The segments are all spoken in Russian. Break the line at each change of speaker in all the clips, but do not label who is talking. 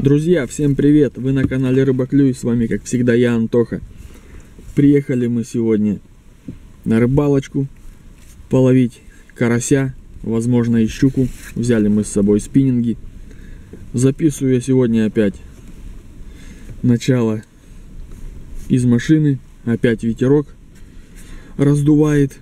Друзья, всем привет! Вы на канале Рыба Клюй, с вами как всегда я, Антоха. Приехали мы сегодня на рыбалочку половить карася, возможно и щуку. Взяли мы с собой спиннинги. Записываю я сегодня опять начало из машины. Опять ветерок раздувает.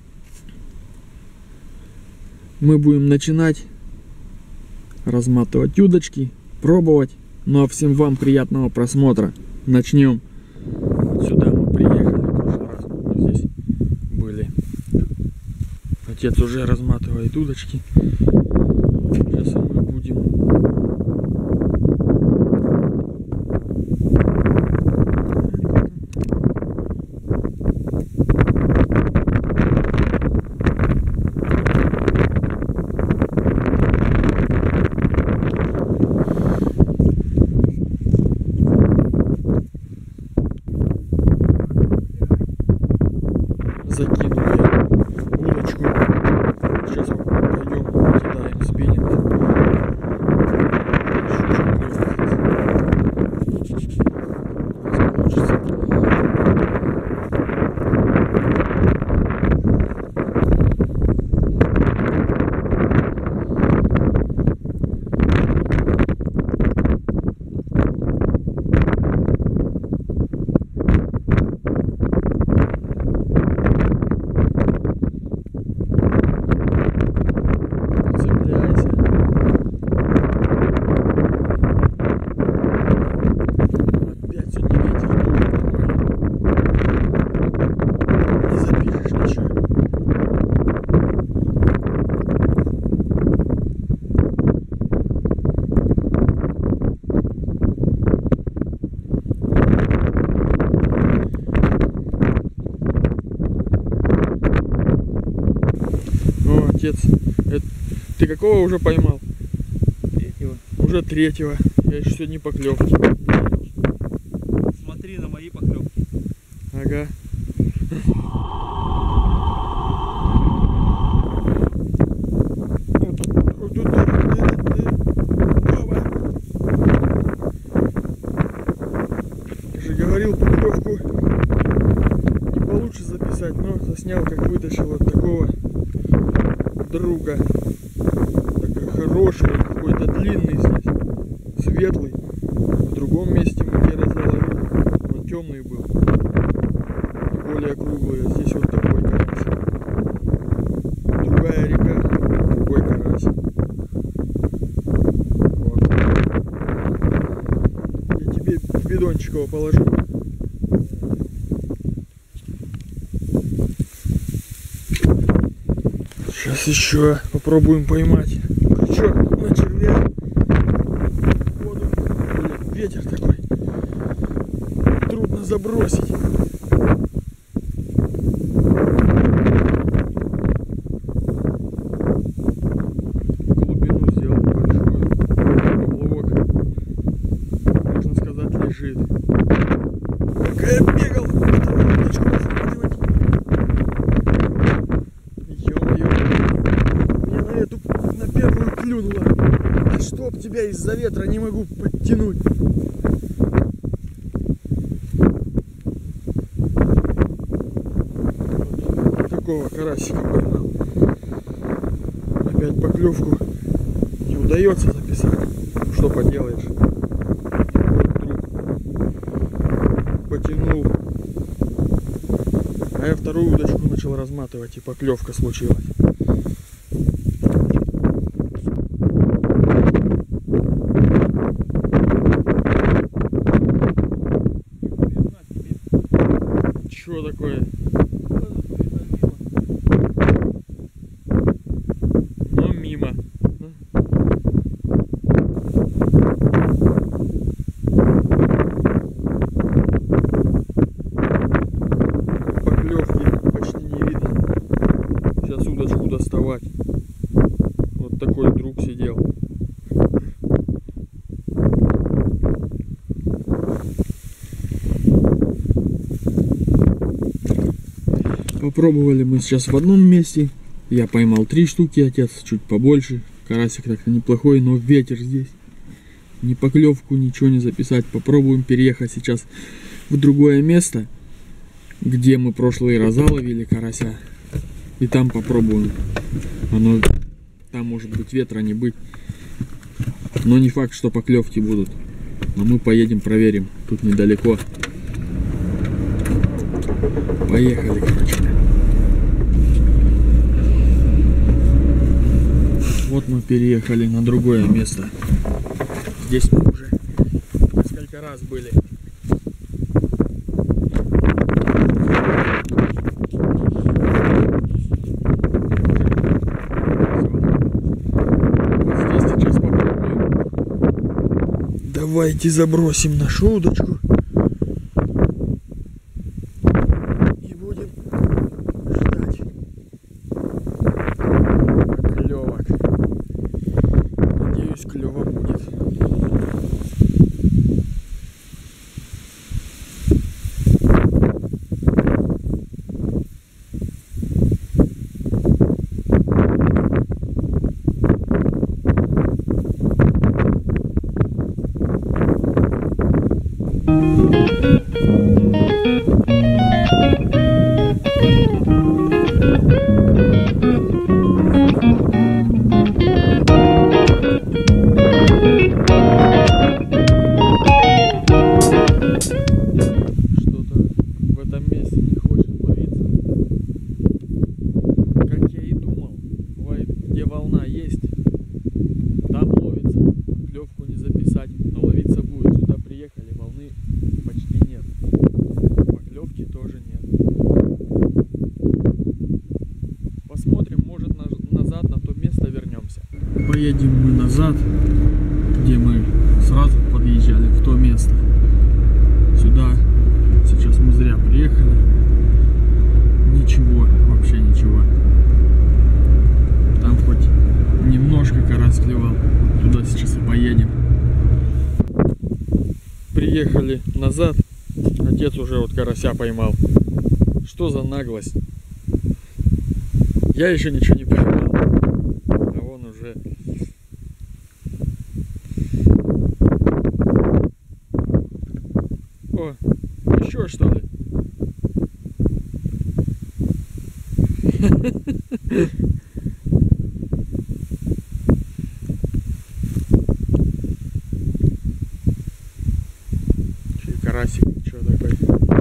Мы будем начинать разматывать удочки, пробовать. Ну а всем вам приятного просмотра. Начнем. Сюда мы приехали в прошлый раз. Мы здесь были. Отец уже разматывает удочки. Сейчас мы будем. Закинули удочку. Сейчас пойдем кидаем спиннинг. Отец, ты какого уже поймал?
Третьего.
Уже третьего. Я еще сегодня поклевки.
Смотри на мои поклевки.
Ага. Я же говорил, поклевку не получше записать, но заснял, как вытащил вот такого друга. Такой хороший, какой-то длинный здесь, светлый. В другом месте мы где разловили, он темный был, более круглый, а здесь вот такой карась. Другая река, другой карась. Вот. Я тебе бидончик его положу. Сейчас еще попробуем поймать крючок на червя. Воду. Блин, ветер такой. Трудно забросить. Глубину сделал большую. Поплавок, можно сказать, лежит. Пока я бегал, удочку разматывать. На первую клюнула. А чтоб тебя из-за ветра не могу подтянуть. Вот такого карасика поймал. Опять поклевку не удается записать. Что поделаешь? Вот вдруг потянул. А я вторую удочку начал разматывать, и поклевка случилась. Что такое? Ну, мимо. Поклевки почти не видно. Сейчас удочку доставать. Вот такой друг сидел. Попробовали мы сейчас в одном месте. Я поймал 3 штуки, отец чуть побольше. Карасик так-то неплохой, но ветер здесь. Ни поклевку, ничего не записать. Попробуем переехать сейчас в другое место, где мы прошлый раз ловили карася. И там попробуем. Там может быть ветра не быть. Но не факт, что поклевки будут. Но мы поедем, проверим. Тут недалеко. Поехали, короче. Вот мы переехали на другое место. Здесь мы уже несколько раз были. Здесь сейчас попробуем. Давайте забросим нашу удочку. И будем ждать клевок. Надеюсь, клево будет. Поедем мы назад, где мы сразу подъезжали в то место. Сюда сейчас мы зря приехали. Ничего, вообще ничего. Там хоть немножко карась клевал. Туда сейчас и поедем. Приехали назад. Отец уже вот карася поймал. Что за наглость? Я еще ничего не поймал. А он уже... О, еще что ли? Карасик, что такой?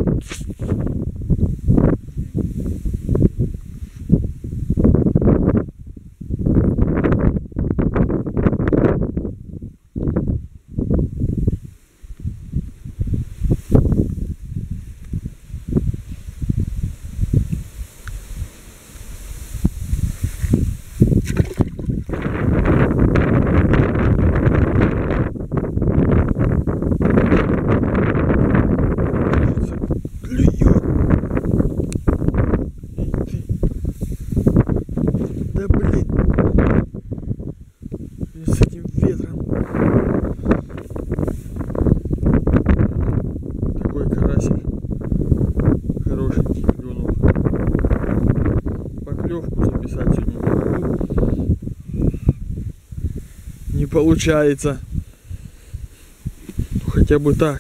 Записать сегодня не получается. Хотя бы так.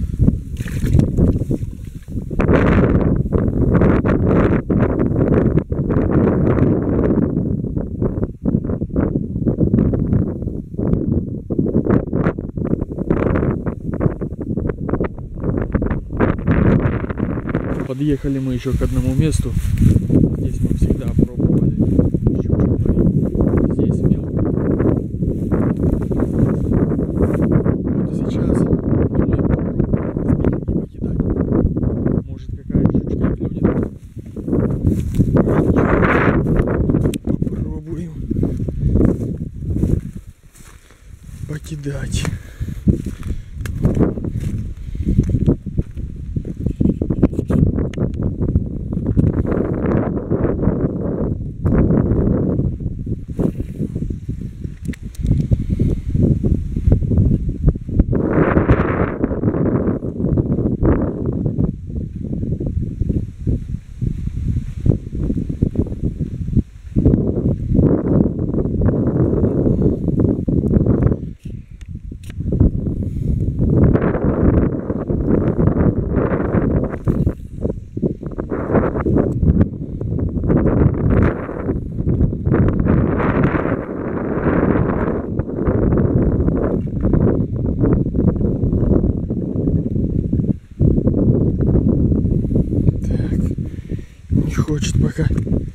Подъехали мы еще к одному месту. Здесь мы всегда пробовали щучку ловить. Здесь мелко. Вот и сейчас думаю попробуем спиннинги покидать. Может какая щучка клюнет. Попробуем покидать. хочет пока.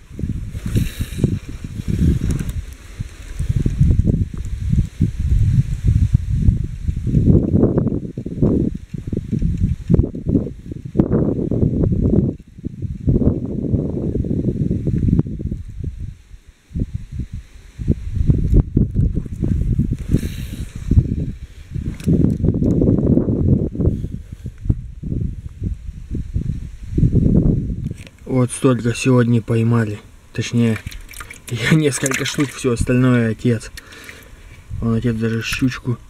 Вот столько сегодня поймали. Точнее, я несколько штук, все остальное отец. Он отец даже щучку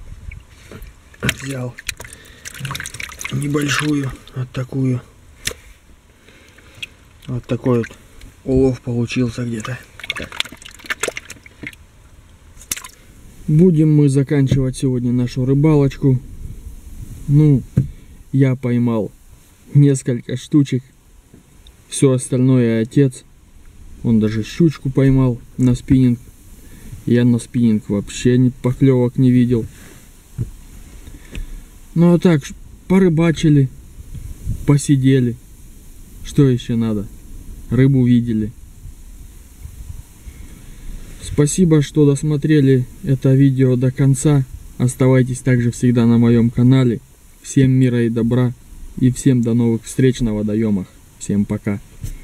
взял. Небольшую, вот такую. Вот такой вот улов получился где-то. Будем мы заканчивать сегодня нашу рыбалочку. Ну, я поймал несколько штучек. Все остальное отец. Он даже щучку поймал на спиннинг. Я на спиннинг вообще поклевок не видел. Ну а так, порыбачили, посидели. Что еще надо? Рыбу видели. Спасибо, что досмотрели это видео до конца. Оставайтесь также всегда на моем канале. Всем мира и добра. И всем до новых встреч на водоемах. Всем пока.